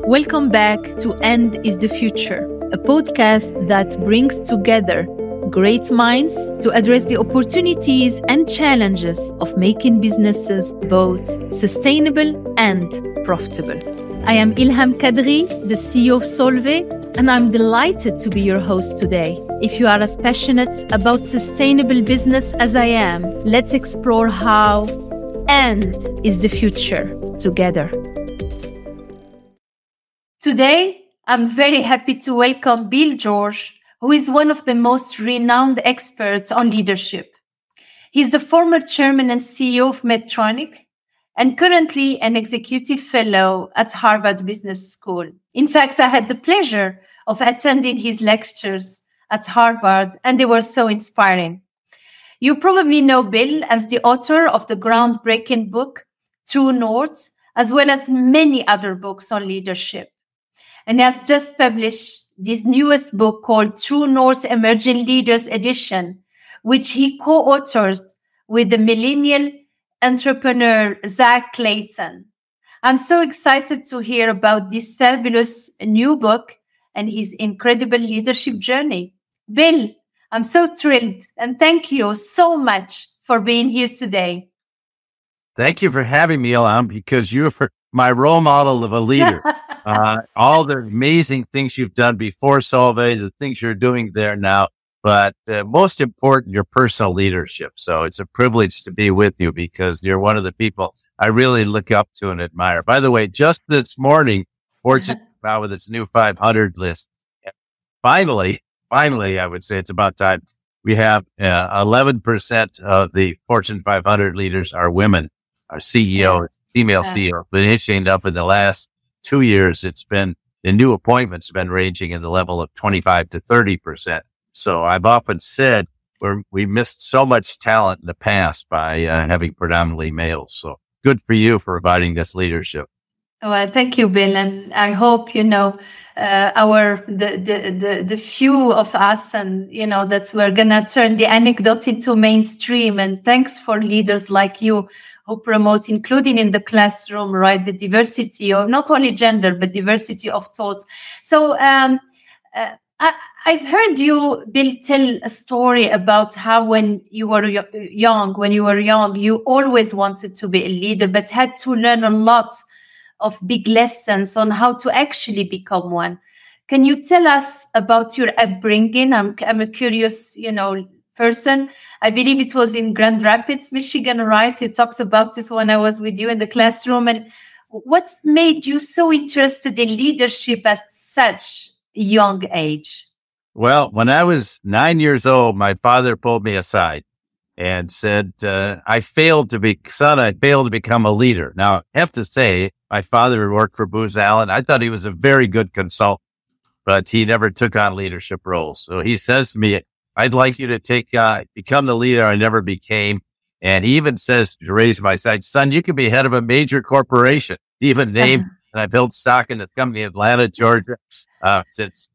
Welcome back to End is the Future, a podcast that brings together great minds to address the opportunities and challenges of making businesses both sustainable and profitable. I am Ilham Kadri, the CEO of Solvay, and I'm delighted to be your host today. If you are as passionate about sustainable business as I am, let's explore how End is the Future together. Today, I'm very happy to welcome Bill George, who is one of the most renowned experts on leadership. He's the former chairman and CEO of Medtronic and currently an executive fellow at Harvard Business School. In fact, I had the pleasure of attending his lectures at Harvard, and they were so inspiring. You probably know Bill as the author of the groundbreaking book, True North, as well as many other books on leadership. And he has just published this newest book called True North Emerging Leaders Edition, which he co-authored with the millennial entrepreneur, Zach Clayton. I'm so excited to hear about this fabulous new book and his incredible leadership journey. Bill, I'm so thrilled and thank you so much for being here today. Thank you for having me, Ilham, because you're my role model of a leader. All the amazing things you've done before Solvay, the things you're doing there now, but most important, your personal leadership. So it's a privilege to be with you because you're one of the people I really look up to and admire. By the way, just this morning, Fortune came out with its new 500 list. Finally, I would say it's about time. We have 11% of the Fortune 500 leaders are women, are CEOs, female CEOs. But interesting enough, in the last 2 years, the new appointments have been ranging in the level of 25 to 30%. So I've often said we missed so much talent in the past by having predominantly males. So good for you for providing this leadership. Well, thank you, Bill, and I hope the few of us, and that we're gonna turn the anecdote into mainstream. And thanks for leaders like you who promote, including in the classroom, right, the diversity of not only gender but diversity of thoughts. So I've heard you, Bill, tell a story about how when you were young, you always wanted to be a leader, but had to learn a lot of big lessons on how to actually become one. Can you tell us about your upbringing? I'm a curious, person. I believe it was in Grand Rapids, Michigan, right? You talked about this when I was with you in the classroom. And what made you so interested in leadership at such a young age? Well, when I was 9 years old, my father pulled me aside and said, I failed to become a leader. Now, I have to say, my father worked for Booz Allen. I thought he was a very good consultant, but he never took on leadership roles. So he says to me, I'd like you to become the leader I never became. And he even says, to raise my side, son, you could be head of a major corporation. He even named, and I built stock in this company in Atlanta, Georgia, since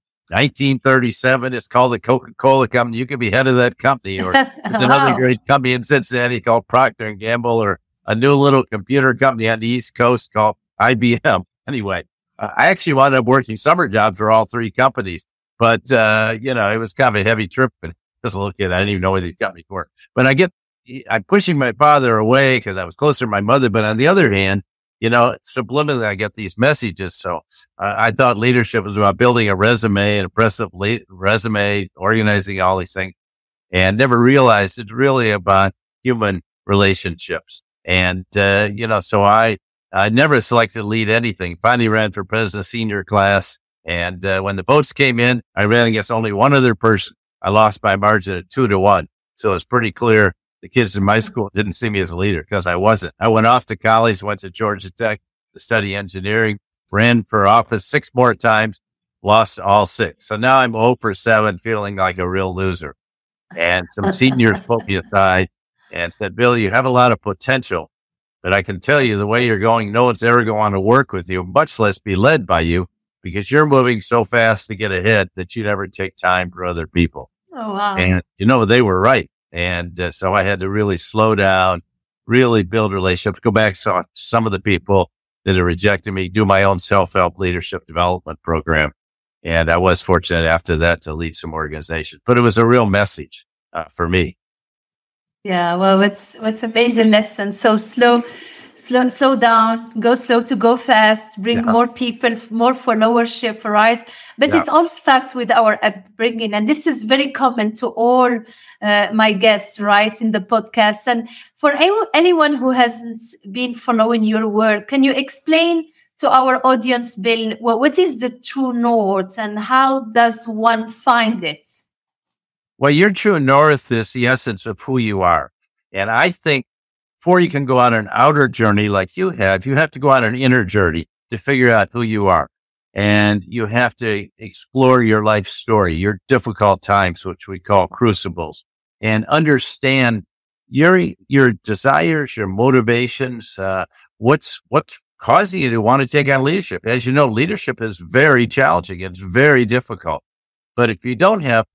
1937. It's called the Coca-Cola Company. You could be head of that company. Or it's another great company in Cincinnati called Procter & Gamble, or a new little computer company on the East Coast called IBM. Anyway, I actually wound up working summer jobs for all three companies. But, it was kind of a heavy trip. And as a little kid, I didn't even know where these companies were. But I'm pushing my father away because I was closer to my mother. But on the other hand, subliminally, I get these messages. So I thought leadership was about building a resume, an impressive resume, organizing all these things, and never realized it's really about human relationships. And, so I never selected to lead anything. Finally ran for president senior class. And when the votes came in, I ran against only one other person. I lost by a margin of 2-1. So it's pretty clear the kids in my school didn't see me as a leader because I wasn't. I went off to college, went to Georgia Tech to study engineering, ran for office 6 more times, lost all 6. So now I'm 0 for 7, feeling like a real loser. And some seniors pulled me aside and said, Bill, you have a lot of potential, but I can tell you the way you're going, no one's ever going to want to work with you, much less be led by you, because you're moving so fast to get ahead that you never take time for other people. Oh, wow. And, they were right. And so I had to really slow down, really build relationships, go back to some of the people that had rejected me, do my own self-help leadership development program. And I was fortunate after that to lead some organizations, but it was a real message for me. Yeah, well, what's amazing lesson. So slow down, go slow to go fast, bring more people, more followership, right? But it all starts with our upbringing. And this is very common to all my guests, right, in the podcast. And for anyone who hasn't been following your work, can you explain to our audience, Bill, what is the true north and how does one find it? Well, your true north is the essence of who you are. And I think before you can go on an outer journey like you have to go on an inner journey to figure out who you are. And you have to explore your life story, your difficult times, which we call crucibles, and understand your desires, your motivations, what's causing you to want to take on leadership. As you know, leadership is very challenging. It's very difficult. But if you don't have,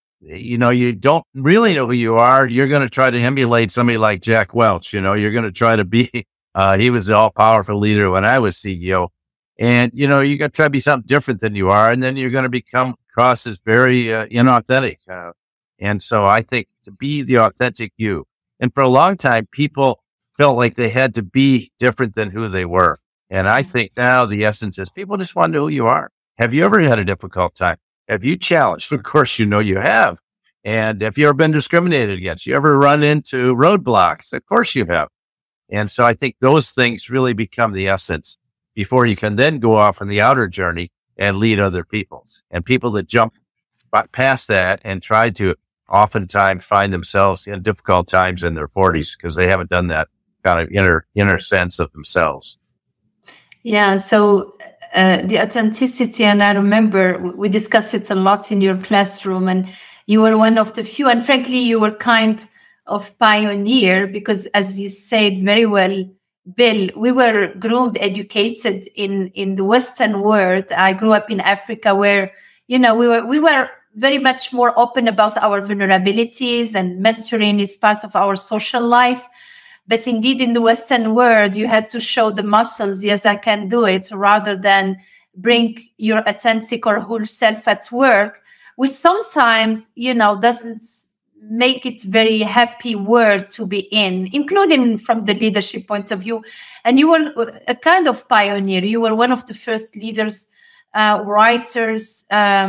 you don't really know who you are, you're going to try to emulate somebody like Jack Welch. You're going to try to be, he was the all-powerful leader when I was CEO. And, you're going to try to be something different than you are. And then you're going to become across as very inauthentic. And so I think to be the authentic you. And for a long time, people felt like they had to be different than who they were. And I think now the essence is people just want to know who you are. Have you ever had a difficult time? Have you challenged? Of course, you have. And have you ever been discriminated against? You ever run into roadblocks? Of course you have. And so I think those things really become the essence before you can then go off on the outer journey and lead other people. And people that jump past that and try to oftentimes find themselves in difficult times in their 40s because they haven't done that kind of inner sense of themselves. Yeah. So the authenticity, and I remember we discussed it a lot in your classroom, and you were one of the few, and frankly, you were kind of pioneer because, as you said very well, Bill, we were groomed, educated in the Western world. I grew up in Africa where, we were very much more open about our vulnerabilities, and mentoring is part of our social life. But indeed, in the Western world, you had to show the muscles. Yes, I can do it, rather than bring your authentic or whole self at work, which sometimes, doesn't make it very happy world to be in, including from the leadership point of view. And you were a kind of pioneer. You were one of the first leaders, writers,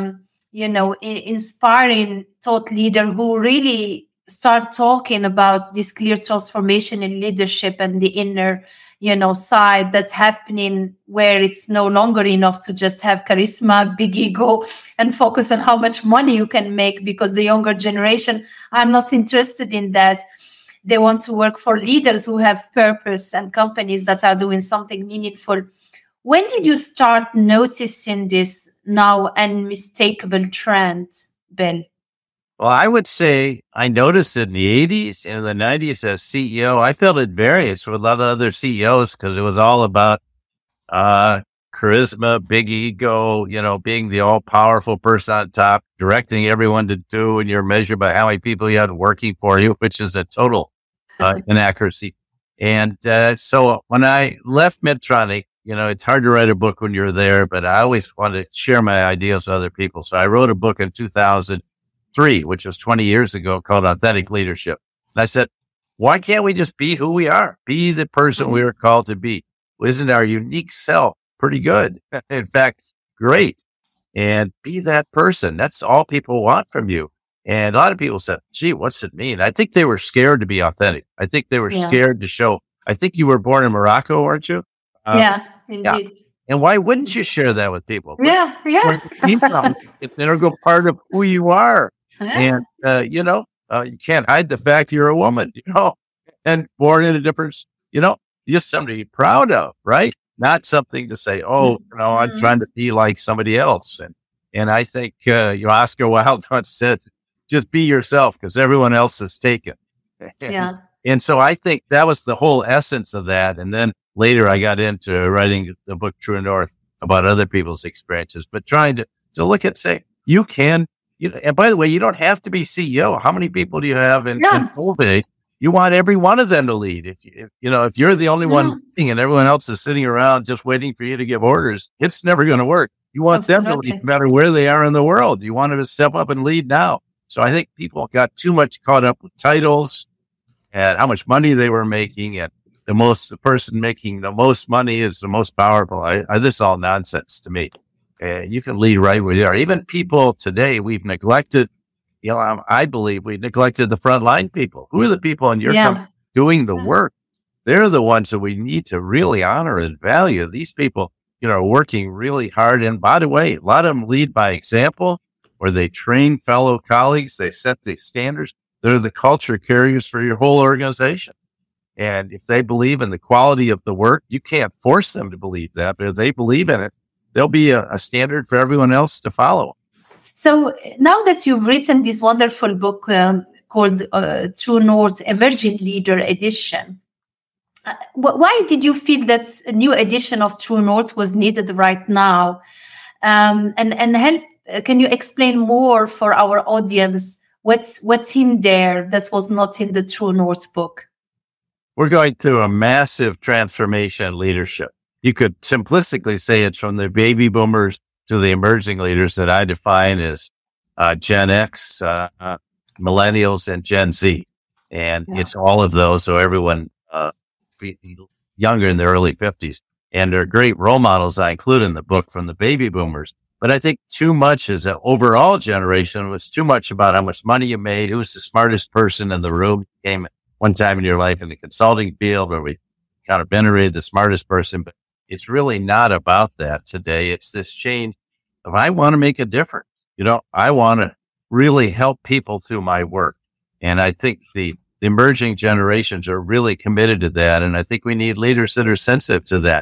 inspiring thought leader who really start talking about this clear transformation in leadership and the inner, side that's happening, where it's no longer enough to just have charisma, big ego, and focus on how much money you can make, because the younger generation are not interested in that. They want to work for leaders who have purpose and companies that are doing something meaningful. When did you start noticing this now unmistakable trend, Ben? Well, I would say I noticed it in the 80s and the 90s as CEO. I felt at variance with a lot of other CEOs because it was all about charisma, big ego, being the all-powerful person on top, directing everyone to do, and you're measured by how many people you had working for you, which is a total inaccuracy. And so when I left Medtronic, it's hard to write a book when you're there, but I always wanted to share my ideas with other people. So I wrote a book in 2003, which was 20 years ago, called Authentic Leadership. And I said, why can't we just be who we are? Be the person we were called to be. Isn't our unique self pretty good? In fact, great. And be that person. That's all people want from you. And a lot of people said, gee, what's it mean? I think they were scared to be authentic. I think they were scared to show. I think you were born in Morocco, weren't you? Indeed. Yeah. And why wouldn't you share that with people? Yeah. It's an integral part of who you are. And, you can't hide the fact you're a woman, and born in a different, just something to be proud of, right? Not something to say, I'm trying to be like somebody else. And I think, Oscar Wilde once said, just be yourself because everyone else is taken. Yeah. And so I think that was the whole essence of that. And then later I got into writing the book True North about other people's experiences, but trying to look at, say, you can, and by the way, you don't have to be CEO. How many people do you have in Solvay You want every one of them to lead. If you're the only one leading and everyone else is sitting around just waiting for you to give orders, it's never going to work. You want them to lead no matter where they are in the world. You want them to step up and lead now. So I think people got too much caught up with titles and how much money they were making, and the person making the most money is the most powerful. This is all nonsense to me. You can lead right where you are. Even people today, we've neglected. I believe we neglected the frontline people. Who are the people in your company doing the work? They're the ones that we need to really honor and value. These people, are working really hard. And by the way, a lot of them lead by example, or they train fellow colleagues. They set the standards. They're the culture carriers for your whole organization. And if they believe in the quality of the work, you can't force them to believe that. But if they believe in it, there'll be a standard for everyone else to follow. So now that you've written this wonderful book called True North Emerging Leader Edition, why did you feel that a new edition of True North was needed right now? Can you explain more for our audience what's in there that was not in the True North book? We're going through a massive transformation in leadership. You could simplistically say it's from the baby boomers to the emerging leaders that I define as Gen X, millennials, and Gen Z. And it's all of those. So everyone younger in the early 50s. And they're great role models I include in the book from the baby boomers. But I think too much as an overall generation was too much about how much money you made, who was the smartest person in the room. You came one time in your life in the consulting field where we kind of venerated the smartest person, but it's really not about that today. It's this change of I want to make a difference. I want to really help people through my work. And I think the emerging generations are really committed to that. And I think we need leaders that are sensitive to that.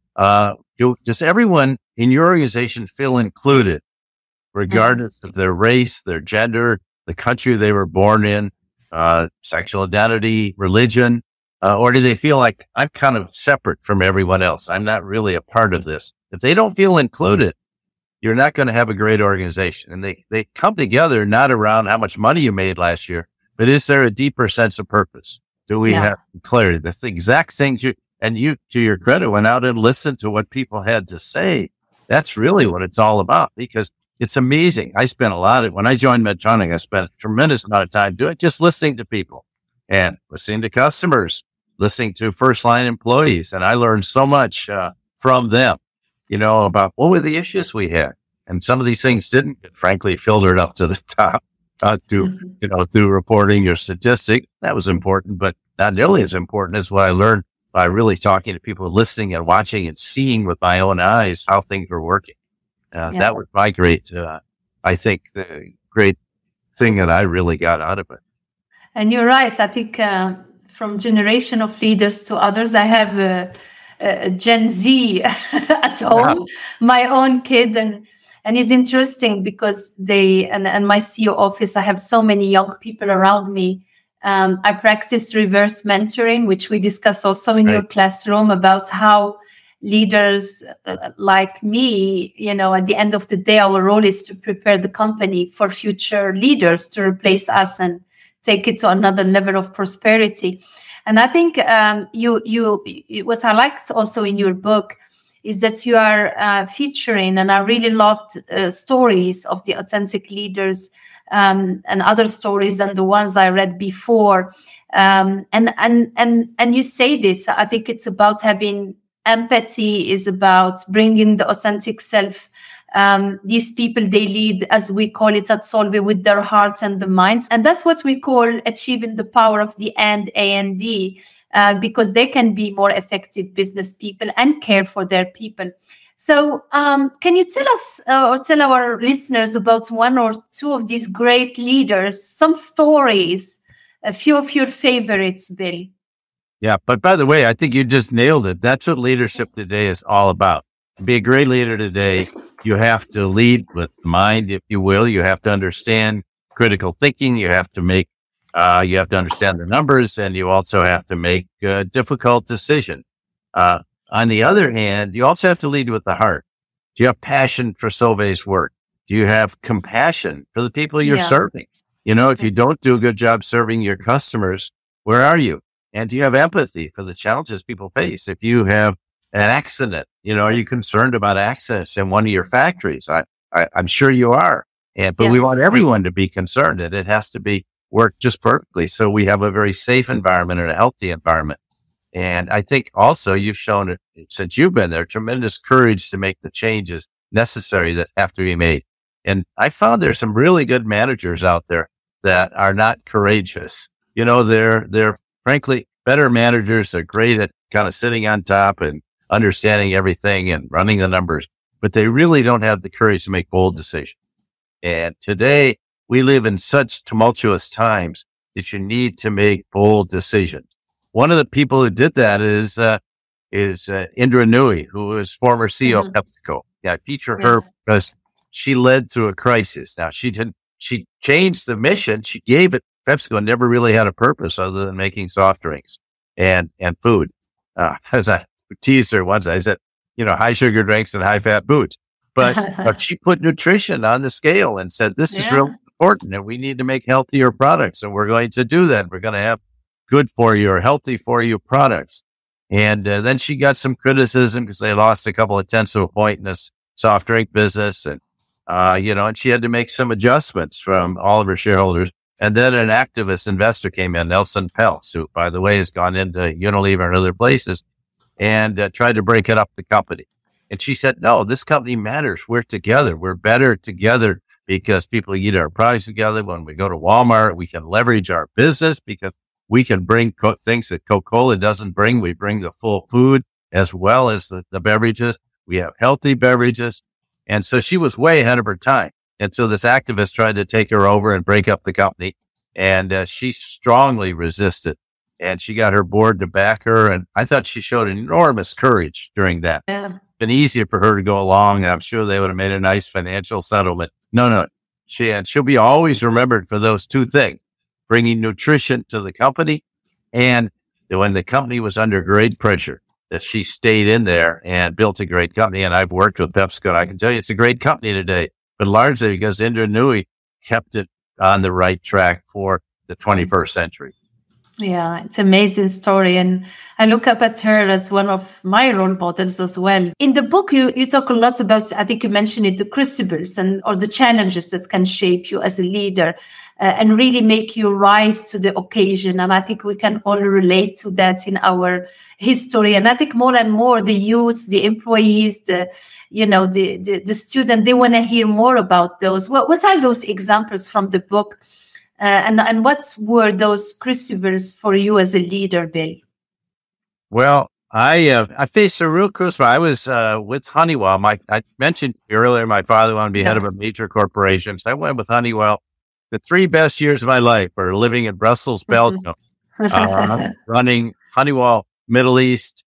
Does everyone in your organization feel included, regardless of their race, their gender, the country they were born in, sexual identity, religion? Or do they feel like I'm kind of separate from everyone else? I'm not really a part of this. If they don't feel included, you're not going to have a great organization. And they come together not around how much money you made last year, but is there a deeper sense of purpose? Do we have clarity? That's the exact things you, to your credit, went out and listened to what people had to say. That's really what it's all about, because it's amazing. When I joined Medtronic, I spent a tremendous amount of time just listening to people and listening to customers, listening to first line employees. And I learned so much from them, about what were the issues we had. And some of these things didn't get, frankly, filtered up to the top through reporting or statistic. That was important, but not nearly as important as what I learned by really talking to people, listening and watching and seeing with my own eyes how things were working. That was my great, I think, the great thing that I really got out of it. And you're right. I think from generation of leaders to others, I have a Gen Z at home, my own kid. And it's interesting because and my CEO office, I have so many young people around me. I practice reverse mentoring, which we discussed also in your classroom, about how leaders like me, at the end of the day, our role is to prepare the company for future leaders to replace us and take it to another level of prosperity. And I think what I liked also in your book is that you are featuring, and I really loved stories of the authentic leaders and other stories than the ones I read before. And you say this, I think it's about having empathy, is about bringing the authentic self. These people, they lead, as we call it at Solvay, with their hearts and the minds. And that's what we call achieving the power of the A&D, because they can be more effective business people and care for their people. So can you tell us or tell our listeners about one or two of these great leaders, some stories, a few of your favorites, Bill? Yeah, but by the way, I think you just nailed it. That's what leadership today is all about. To be a great leader today, you have to lead with mind, if you will. You have to understand critical thinking. You have to understand the numbers, and you also have to make a difficult decision. On the other hand, you also have to lead with the heart. Do you have passion for Solvay's work? Do you have compassion for the people you're serving? If you don't do a good job serving your customers, Where are you? And do you have empathy for the challenges people face? If you have an accident, are you concerned about accidents in one of your factories? I'm sure you are. But we want everyone to be concerned, and it has to be work just perfectly. So we have a very safe environment and a healthy environment. And I think also you've shown it since you've been there, tremendous courage to make the changes necessary that have to be made. And I found there's some really good managers out there that are not courageous. They're frankly better managers. They're great at kind of sitting on top and understanding everything and running the numbers, but they really don't have the courage to make bold decisions. And today we live in such tumultuous times that you need to make bold decisions. One of the people who did that is Indra Nooyi, who was former CEO of PepsiCo. I feature her because she led through a crisis. Now she changed the mission. She gave it. PepsiCo never really had a purpose other than making soft drinks and food. As I teased her once, I said, high sugar drinks and high fat foods. But she put nutrition on the scale and said, this is real important and we need to make healthier products. And we're going to do that. We're going to have good for you or healthy for you products. And then she got some criticism because they lost a couple of tenths of a point in this soft drink business. And, and she had to make some adjustments from all of her shareholders. And then an activist investor came in, Nelson Peltz, who, by the way, has gone into Unilever and other places and tried to break it up the company. And she said, no, this company matters. We're together. We're better together because people eat our products together. When we go to Walmart, we can leverage our business because we can bring things that Coca-Cola doesn't bring. We bring the full food as well as the beverages. We have healthy beverages. And so she was way ahead of her time. And so this activist tried to take her over and break up the company. And she strongly resisted. And she got her board to back her. And I thought she showed enormous courage during that. Yeah. It's been easier for her to go along. And I'm sure they would have made a nice financial settlement. No. She'll be always remembered for those two things, bringing nutrition to the company. And when the company was under great pressure, that she stayed in there and built a great company. And I've worked with PepsiCo. And I can tell you it's a great company today, but largely because Indra Nooyi kept it on the right track for the 21st century. Yeah, it's an amazing story. And I look up at her as one of my role models as well. In the book, you talk a lot about, I think you mentioned it, the crucibles or the challenges that can shape you as a leader and really make you rise to the occasion. And I think we can all relate to that in our history. And I think more and more the youth, the employees, the student, they want to hear more about those. What are those examples from the book? And what were those crucibles for you as a leader, Bill? Well, I faced a real crucible. I was with Honeywell. I mentioned earlier my father wanted to be head of a major corporation. So I went with Honeywell. The 3 best years of my life were living in Brussels, Belgium, running Honeywell Middle East,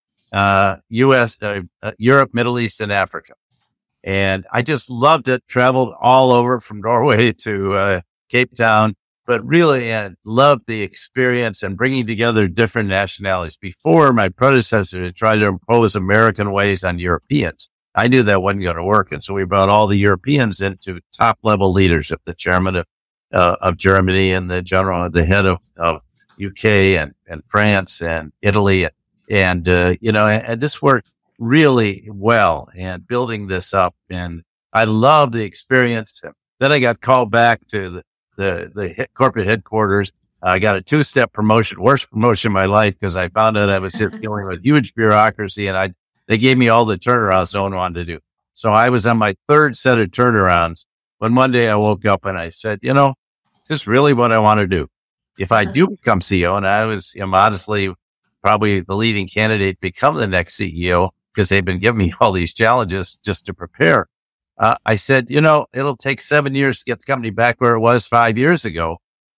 U.S., Europe, Middle East, and Africa. And I just loved it. Traveled all over from Norway to Cape Town. But really loved the experience and bringing together different nationalities. Before my predecessor had tried to impose American ways on Europeans, I knew that wasn't going to work. And so we brought all the Europeans into top level leadership, the chairman of Germany and the head of UK and France and Italy. And this worked really well and building this up. And I loved the experience. Then I got called back to the corporate headquarters. I got a 2-step promotion, worst promotion in my life, because I found out I was dealing with huge bureaucracy, and they gave me all the turnarounds no one wanted to do. So I was on my 3rd set of turnarounds when one day I woke up and I said, is this really what I want to do? If I do become CEO, and I was modestly probably the leading candidate to become the next CEO, because they've been giving me all these challenges just to prepare. I said, it'll take 7 years to get the company back where it was 5 years ago.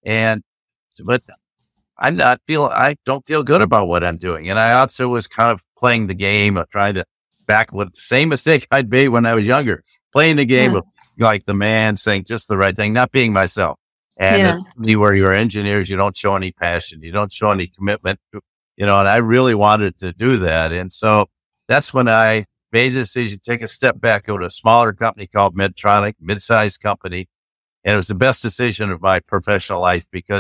But I don't feel good about what I'm doing. And I also was kind of playing the game of trying to back with the same mistake I'd made when I was younger, playing the game of like the man saying just the right thing, not being myself. And where you're engineers, you don't show any passion, you don't show any commitment, and I really wanted to do that. And so that's when I made the decision to take a step back, go to a smaller company called Medtronic, mid-sized company. And it was the best decision of my professional life because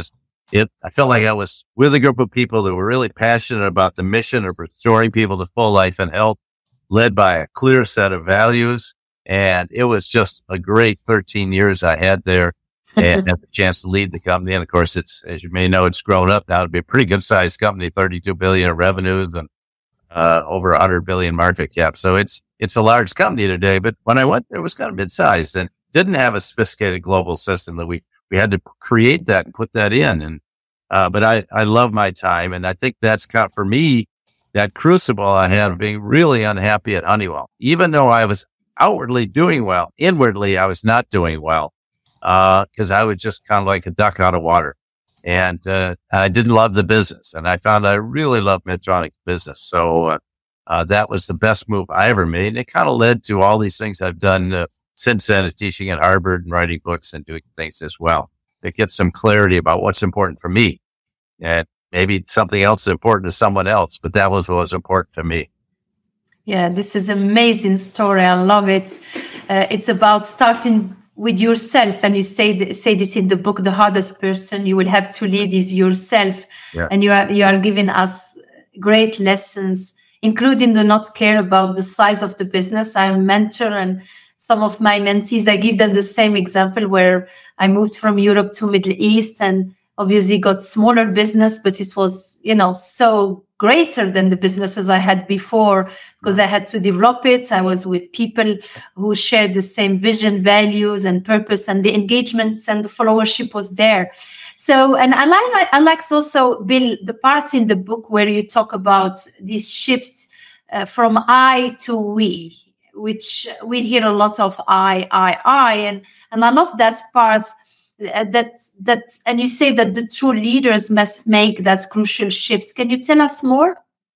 I felt like I was with a group of people that were really passionate about the mission of restoring people to full life and health, led by a clear set of values. And it was just a great 13 years I had there and had the chance to lead the company. And of course, as you may know, it's grown up now to be a pretty good sized company, 32 billion in revenues and over 100 billion market cap. So it's a large company today. But when I went there, it was kind of mid-sized and didn't have a sophisticated global system that we had to create that and put that in. And but I love my time, and I think that's kind of, for me, that crucible I had of being really unhappy at Honeywell. Even though I was outwardly doing well, inwardly I was not doing well because I was just kind of like a duck out of water. And I didn't love the business. And I found I really loved Medtronic's business. So that was the best move I ever made. And it kind of led to all these things I've done since then, teaching at Harvard and writing books and doing things as well. To get some clarity about what's important for me. And maybe something else is important to someone else, but that was what was important to me. Yeah, this is an amazing story. I love it. It's about starting with yourself. And you say this in the book, the hardest person you will have to lead is yourself. Yeah. And you are giving us great lessons, including do not care about the size of the business. I'm a mentor, and some of my mentees, I give them the same example where I moved from Europe to Middle East and obviously got smaller business, but it was, so greater than the businesses I had before because I had to develop it. I was with people who shared the same vision, values, and purpose, and the engagements and the followership was there. So, and I like also, Bill, the parts in the book where you talk about this shift from I to we, which we hear a lot of I, and I love that part that, and you say that the true leaders must make that crucial shift. Can you tell us more?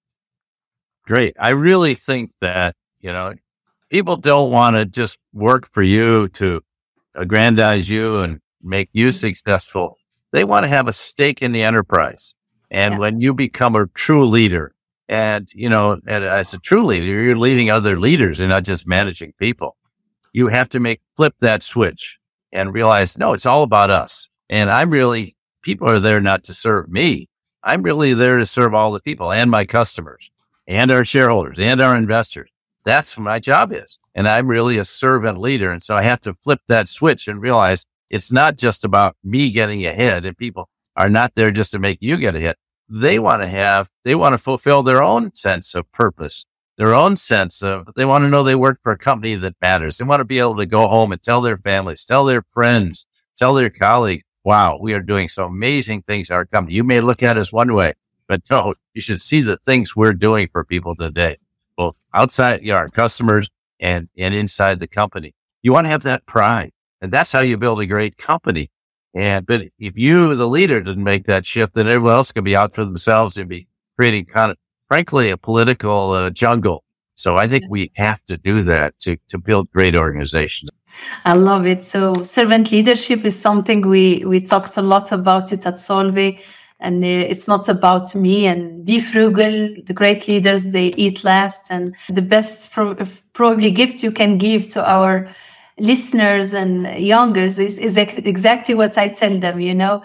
Great. I really think that, people don't want to just work for you to aggrandize you and make you successful. They want to have a stake in the enterprise. And when you become a true leader, and, and as a true leader, you're leading other leaders and not just managing people. You have to flip that switch and realize, no, it's all about us. And people are there not to serve me. I'm really there to serve all the people and my customers and our shareholders and our investors. That's what my job is. And I'm really a servant leader. And so I have to flip that switch and realize it's not just about me getting ahead, and people are not there just to make you get ahead. They want to fulfill their own sense of purpose, their own sense of, they want to know they work for a company that matters. They want to be able to go home and tell their families, tell their friends, tell their colleagues, wow, we are doing some amazing things at our company. You may look at us one way, but no, you should see the things we're doing for people today, both outside our customers and inside the company. You want to have that pride, and that's how you build a great company. But if you, the leader, didn't make that shift, then everyone else could be out for themselves and be creating kind of, frankly, a political jungle. So I think we have to do that to build great organizations. I love it. So servant leadership is something we talked a lot about it at Solvay, and it's not about me. And be frugal. The great leaders, they eat last, and the best probably gift you can give to our listeners and youngers is exactly what I tell them.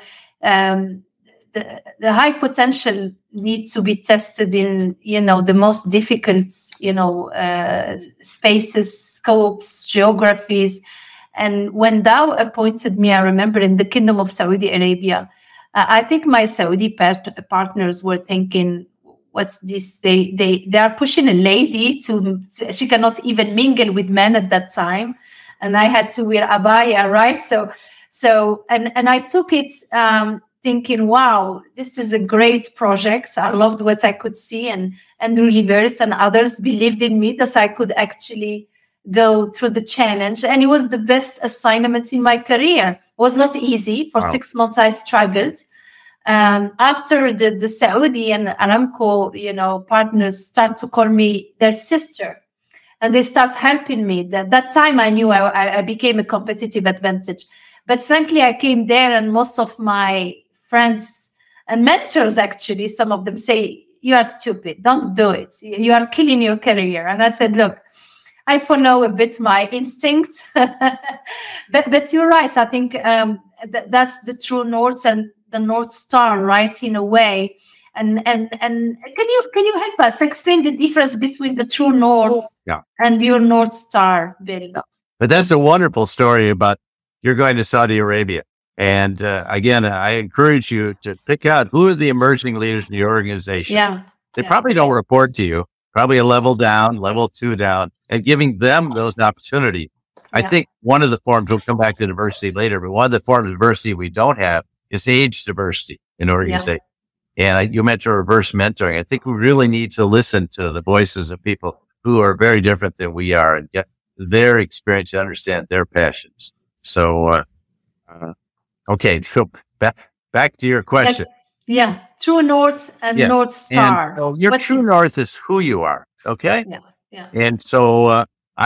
The high potential needs to be tested in the most difficult spaces, scopes, geographies. And when thou appointed me, I remember in the Kingdom of Saudi Arabia, I think my Saudi partners were thinking, what's this? They are pushing a lady she cannot even mingle with men at that time. And I had to wear abaya, right? So, and I took it thinking, wow, this is a great project. I loved what I could see, and Rivers and others believed in me that I could actually go through the challenge. And it was the best assignment in my career. It was not easy. For 6 months, I struggled. After the Saudi and Aramco, partners start to call me their sister. And they start helping me. That time I knew I became a competitive advantage. But frankly, I came there, and most of my friends and mentors, actually, some of them say, you are stupid. Don't do it. You are killing your career. And I said, look, I follow a bit my instinct. but you're right. I think that's the true north. And the North Star, right, in a way. And can you help us explain the difference between the true North and your North Star, Bill? But that's a wonderful story about you're going to Saudi Arabia. And again, I encourage you to pick out who are the emerging leaders in your organization. They probably don't report to you, probably a level down, level 2 down, and giving them those opportunities. I think one of the forms, we'll come back to diversity later, but one of the forms of diversity we don't have is age diversity in organization. And you mentioned reverse mentoring. I think we really need to listen to the voices of people who are very different than we are and get their experience to understand their passions. So, okay, so back to your question. True North and North Star. And so your true North is who you are. Okay. And so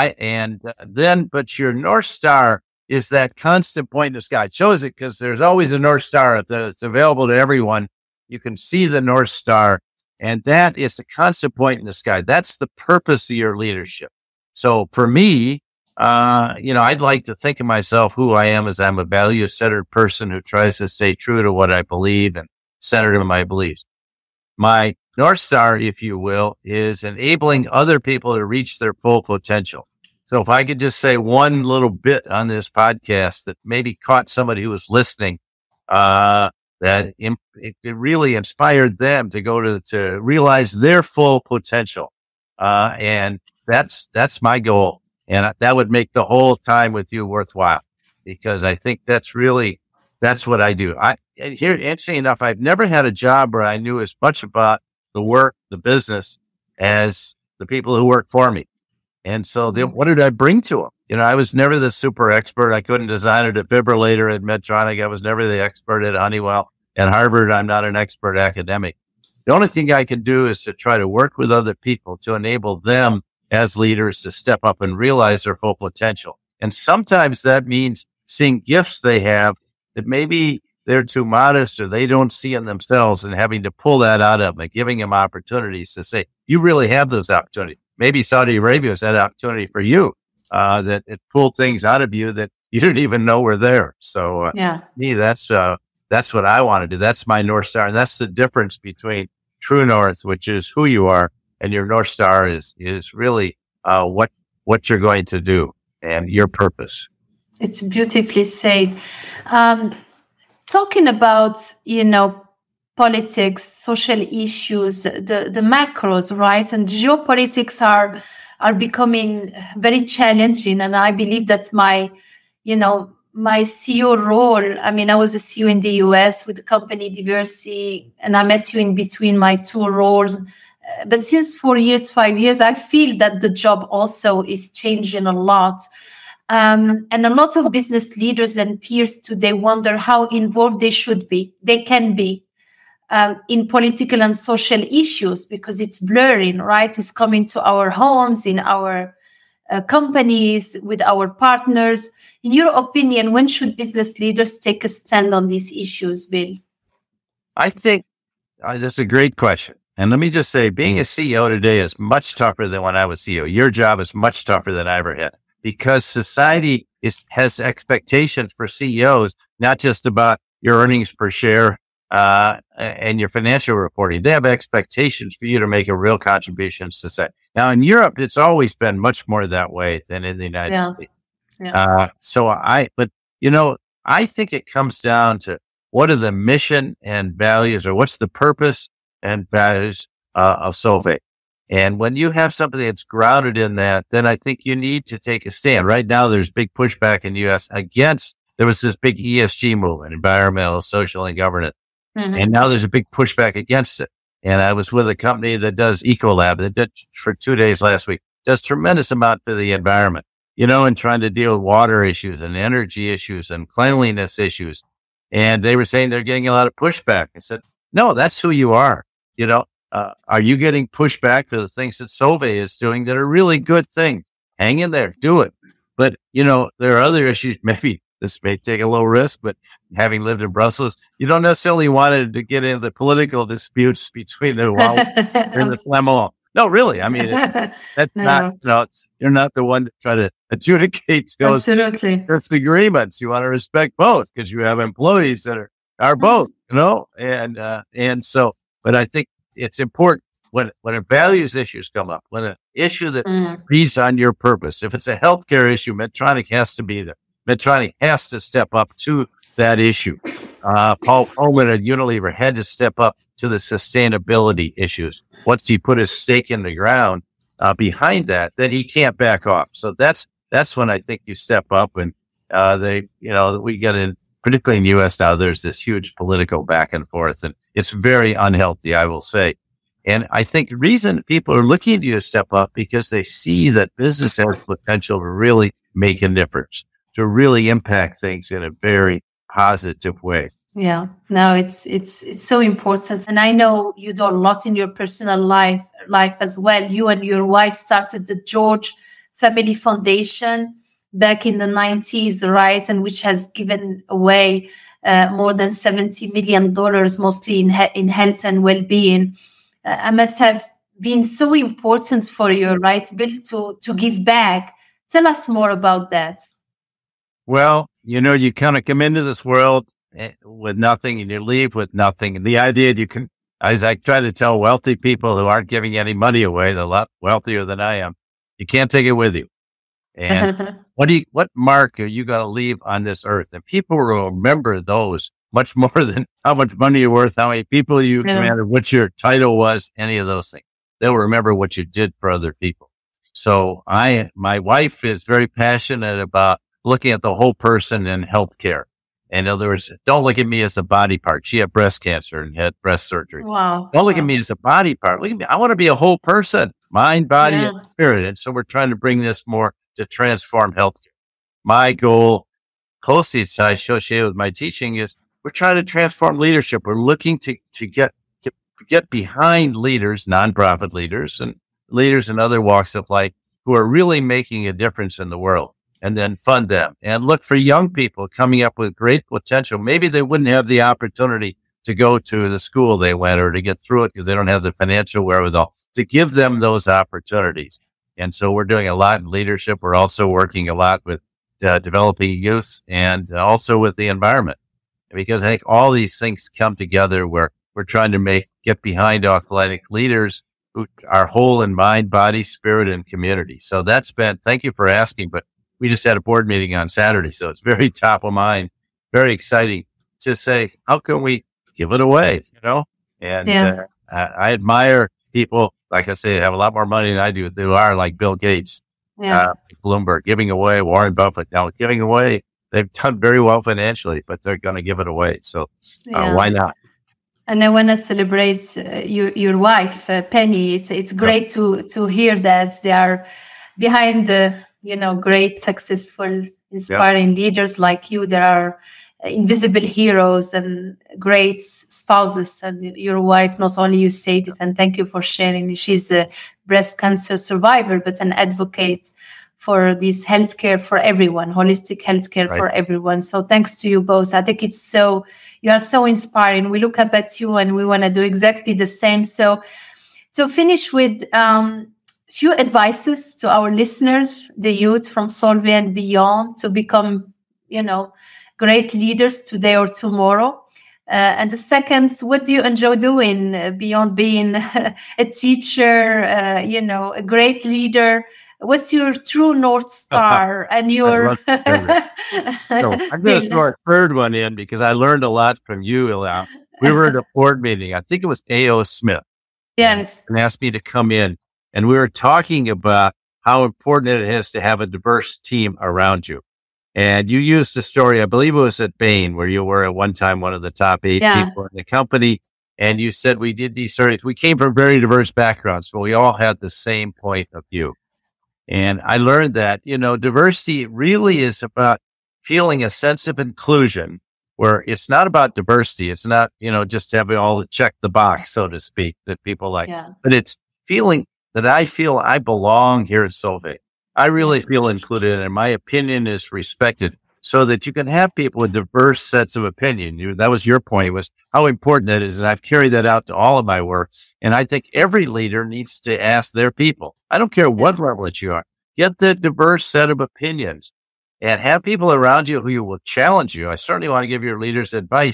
but your North Star is that constant point in the sky. It shows it because there's always a North Star that's available to everyone. You can see the North Star, and that is a constant point in the sky. That's the purpose of your leadership. So for me, I'd like to think of myself who I am as I'm a value-centered person who tries to stay true to what I believe and centered in my beliefs. My North Star, if you will, is enabling other people to reach their full potential. So if I could just say one little bit on this podcast that maybe caught somebody who was listening, that it really inspired them to go to realize their full potential. And that's my goal. And that would make the whole time with you worthwhile, because I think that's what I do. Here, interesting enough, I've never had a job where I knew as much about the work, the business, as the people who work for me. And so what did I bring to them? I was never the super expert. I couldn't design a defibrillator at Medtronic. I was never the expert at Honeywell. At Harvard, I'm not an expert academic. The only thing I can do is to try to work with other people to enable them as leaders to step up and realize their full potential. And sometimes that means seeing gifts they have that maybe they're too modest or they don't see in themselves, and having to pull that out of them and giving them opportunities to say, you really have those opportunities. Maybe Saudi Arabia has that opportunity for you, that it pulled things out of you that you didn't even know were there. So me, that's what I want to do. That's my North Star. And that's the difference between true North, which is who you are, and your North Star is really what you're going to do and your purpose. It's beautifully said. Talking about, politics, social issues, the macros, right? And geopolitics are becoming very challenging. And I believe that's my CEO role. I mean, I was a CEO in the US with the company Diversity, and I met you in between my two roles. But since 4 years, 5 years, I feel that the job also is changing a lot. And a lot of business leaders and peers today wonder how involved they can be in political and social issues, because it's blurring, right? It's coming to our homes, in our companies, with our partners. In your opinion, when should business leaders take a stand on these issues, Bill? I think that's a great question. And let me just say, being a CEO today is much tougher than when I was CEO. Your job is much tougher than I ever had, because society has expectations for CEOs, not just about your earnings per share and your financial reporting. They have expectations for you to make a real contribution to society. Now, in Europe, it's always been much more that way than in the United States. I think it comes down to what are the mission and values, or what's the purpose and values of Solvay. And when you have something that's grounded in that, then I think you need to take a stand. Right now, there's big pushback in the U.S. there was this big ESG movement, environmental, social, and governance. Mm-hmm. And now there's a big pushback against it. And I was with a company that does Ecolab that did for 2 days last week, does tremendous amount for the environment, and trying to deal with water issues and energy issues and cleanliness issues. And they were saying they're getting a lot of pushback. I said, no, that's who you are. Are you getting pushback for the things that Solvay is doing that are really good things? Hang in there, do it. But, there are other issues. Maybe this may take a little risk, but having lived in Brussels, you don't necessarily want to get into the political disputes between the Walloons and the Flamands. No, really. I mean, that's not, you're not the one to try to adjudicate those agreements. You want to respect both, because you have employees that are both. and so, but I think it's important when a values issues come up, when an issue that Mm. reads on your purpose, if it's a healthcare issue, Medtronic has to be there. Medtronic has to step up to that issue. Paul Pullman at Unilever had to step up to the sustainability issues. Once he put his stake in the ground behind that, then he can't back off. So that's when I think you step up, and we get in, particularly in the U.S. now, there's this huge political back and forth, and it's very unhealthy, I will say. And I think the reason people are looking to you to step up because they see that business has potential to really make a difference, to really impact things in a very positive way. Yeah, no, it's so important, and I know you do a lot in your personal life as well. You and your wife started the George Family Foundation back in the 90s, right? And which has given away more than $70 million, mostly in health and well-being. I must have been so important for you, right, Bill, to give back. Tell us more about that. Well, you kind of come into this world with nothing and you leave with nothing. And the idea you can, as I try to tell wealthy people who aren't giving any money away, they're a lot wealthier than I am, you can't take it with you. And what mark are you going to leave on this earth? And people will remember those much more than how much money you're worth, how many people you commanded, what your title was, any of those things. They'll remember what you did for other people. So my wife is very passionate about looking at the whole person in healthcare. In other words, don't look at me as a body part. She had breast cancer and had breast surgery. Wow. Don't look at me as a body part. Look at me. I want to be a whole person, mind, body, and spirit. And so we're trying to bring this more to transform healthcare. My goal, closely associated with my teaching, is we're trying to transform leadership. We're looking to get behind leaders, nonprofit leaders, and leaders in other walks of life who are really making a difference in the world, and then fund them and look for young people coming up with great potential. Maybe they wouldn't have the opportunity to go to the school they went or to get through it because they don't have the financial wherewithal, to give them those opportunities. And so we're doing a lot in leadership. We're also working a lot with developing youth and also with the environment, because I think all these things come together where we're trying to get behind athletic leaders who are whole in mind, body, spirit, and community. So thank you for asking, but we just had a board meeting on Saturday, so it's very top of mind, very exciting to say, how can we give it away, And I admire people, like I say, have a lot more money than I do. They are like Bill Gates, Bloomberg, giving away, Warren Buffett. Now, giving away, they've done very well financially, but they're going to give it away. So why not? And I want to celebrate your wife, Penny. It's great to hear that they are behind the great, successful, inspiring leaders like you. There are invisible heroes and great spouses. And your wife, not only you say this, and thank you for sharing. She's a breast cancer survivor, but an advocate for this healthcare for everyone, holistic healthcare for everyone. So thanks to you both. I think you are so inspiring. We look up at you and we want to do exactly the same. So to finish with few advices to our listeners, the youth from Solvay and beyond, to become, great leaders today or tomorrow. And the second, what do you enjoy doing beyond being a teacher, a great leader? What's your true North Star and your... So I'm going to throw a third one in because I learned a lot from you, Ilham. We were at a board meeting. I think it was A.O. Smith. Yes. And asked me to come in. And we were talking about how important it is to have a diverse team around you. And you used a story, I believe it was at Bain, where you were at one time one of the top 8 people in the company. And you said we did these stories. We came from very diverse backgrounds, but we all had the same point of view. And I learned that, diversity really is about feeling a sense of inclusion, where it's not about diversity. It's not, just having all check the box, so to speak, that people like, but it's feeling that I feel I belong here at Solvay. I really feel included and my opinion is respected, so that you can have people with diverse sets of opinion. That was your point, was how important that is. And I've carried that out to all of my work. And I think every leader needs to ask their people, I don't care what level that you are, get the diverse set of opinions and have people around you who will challenge you. I certainly want to give your leaders advice.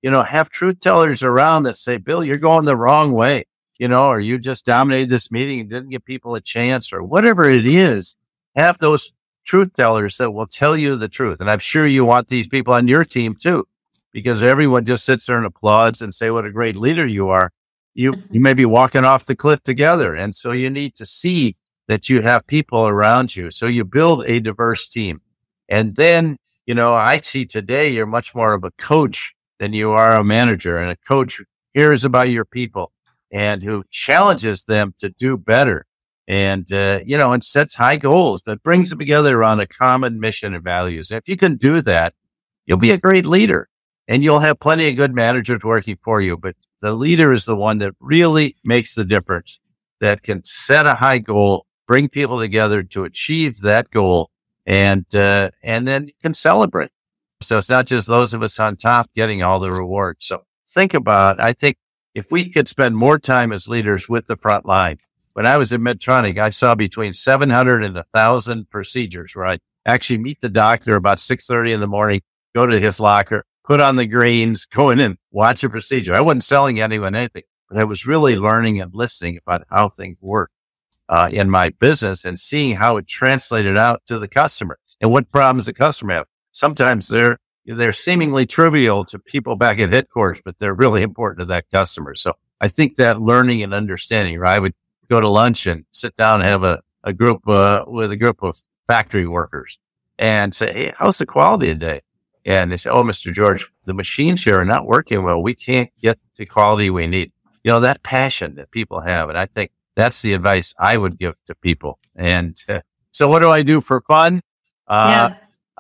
have truth tellers around that say, Bill, you're going the wrong way, or you just dominated this meeting and didn't give people a chance, or whatever it is. Have those truth tellers that will tell you the truth. And I'm sure you want these people on your team too, because everyone just sits there and applauds and say what a great leader you are. You may be walking off the cliff together. And so you need to see that you have people around you. So you build a diverse team. And then, I see today you're much more of a coach than you are a manager. And a coach cares about your people and who challenges them to do better. And, and sets high goals that brings them together around a common mission and values. And if you can do that, you'll be a great leader and you'll have plenty of good managers working for you. But the leader is the one that really makes the difference, that can set a high goal, bring people together to achieve that goal, and then you can celebrate. So it's not just those of us on top getting all the rewards. So I think if we could spend more time as leaders with the front line. When I was at Medtronic, I saw between 700 and 1,000 procedures where I'd actually meet the doctor about 6:30 in the morning, go to his locker, put on the greens, go in and watch a procedure. I wasn't selling anyone anything, but I was really learning and listening about how things work in my business and seeing how it translated out to the customer and what problems the customer have. Sometimes they're seemingly trivial to people back at headquarters, but they're really important to that customer. So I think that learning and understanding, right? I would go to lunch and sit down and have a group with a group of factory workers and say, hey, how's the quality today? And they say, oh, Mr. George, the machines here are not working well. We can't get the quality we need. That passion that people have. And I think that's the advice I would give to people. And so what do I do for fun? I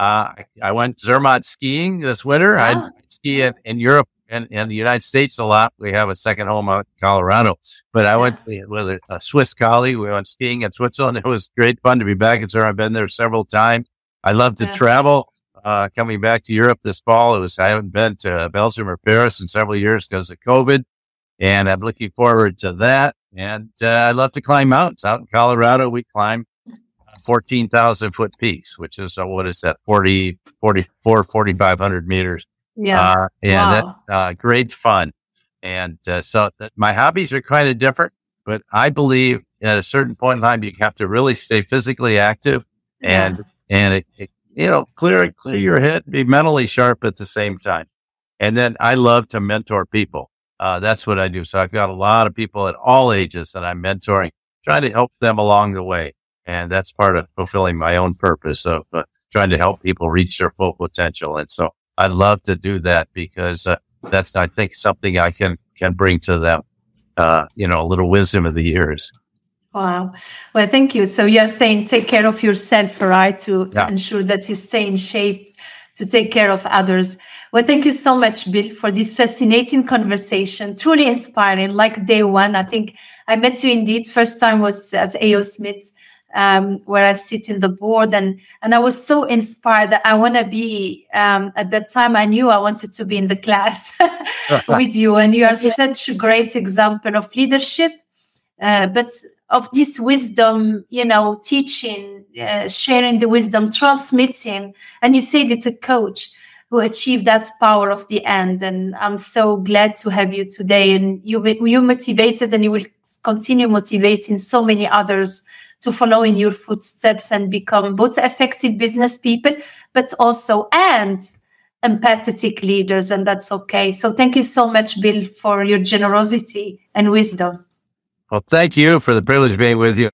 went Zermatt skiing this winter. I ski in Europe and the United States a lot. We have a second home out in Colorado. But I went with a Swiss colleague. We went skiing in Switzerland. It was great fun to be back in Zermatt. I've been there several times. I love to travel. Coming back to Europe this fall, I haven't been to Belgium or Paris in several years because of COVID. And I'm looking forward to that. And I love to climb mountains. Out in Colorado, we climb 14,000 foot peaks, which is, 4,500 meters. Yeah. That's great fun. And my hobbies are kind of different, but I believe at a certain point in time, you have to really stay physically active and clear your head, be mentally sharp at the same time. And then I love to mentor people. That's what I do. So I've got a lot of people at all ages that I'm mentoring, trying to help them along the way. And that's part of fulfilling my own purpose of trying to help people reach their full potential. And so I love to do that because that's, I think, something I can bring to them, a little wisdom of the years. Wow. Well, thank you. So you're saying take care of yourself, right? To ensure that you stay in shape, to take care of others. Well, thank you so much, Bill, for this fascinating conversation. Truly inspiring. Like day one, I think I met you indeed. First time was at A.O. Smith's, where I sit in the board. And I was so inspired that I want to be, at that time, I knew I wanted to be in the class with you. And you are such a great example of leadership, but of this wisdom, teaching, sharing the wisdom, transmitting. And you said it's a coach who achieved that power of the end. And I'm so glad to have you today. And you motivated, and you will continue motivating so many others to follow in your footsteps and become both effective business people, but also empathetic leaders. And that's okay. So thank you so much, Bill, for your generosity and wisdom. Well, thank you for the privilege of being with you.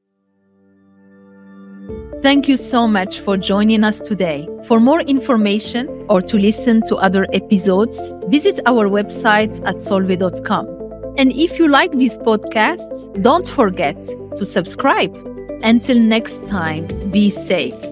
Thank you so much for joining us today. For more information or to listen to other episodes, visit our website at solvay.com. And if you like these podcasts, don't forget to subscribe. Until next time, be safe.